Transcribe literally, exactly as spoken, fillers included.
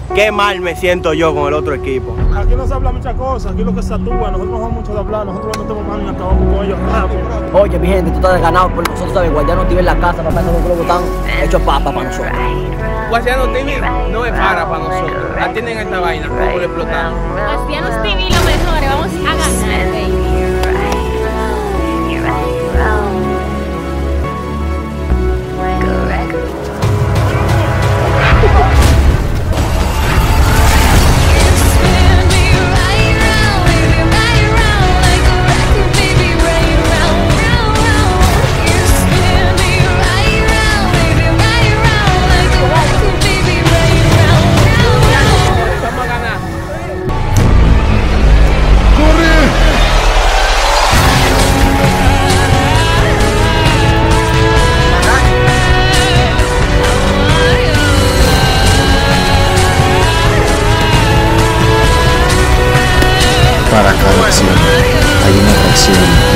qué mal me siento yo con el otro equipo. Aquí no se habla muchas cosas, aquí lo que se actúa, nosotros no vamos mucho de hablar, nosotros no metemos mano y acabamos con ellos rápido. Oye, mi gente, tú estás ganado por nosotros, ¿sabes? Guardiano T V en la casa, papá, esos globos están hechos papas para nosotros. Guardiano T V no es para para nosotros. Atienden esta vaina, como le explotamos. Guardianos T V lo mejor, vamos a ganar, baby. Para cada acción hay una reacción.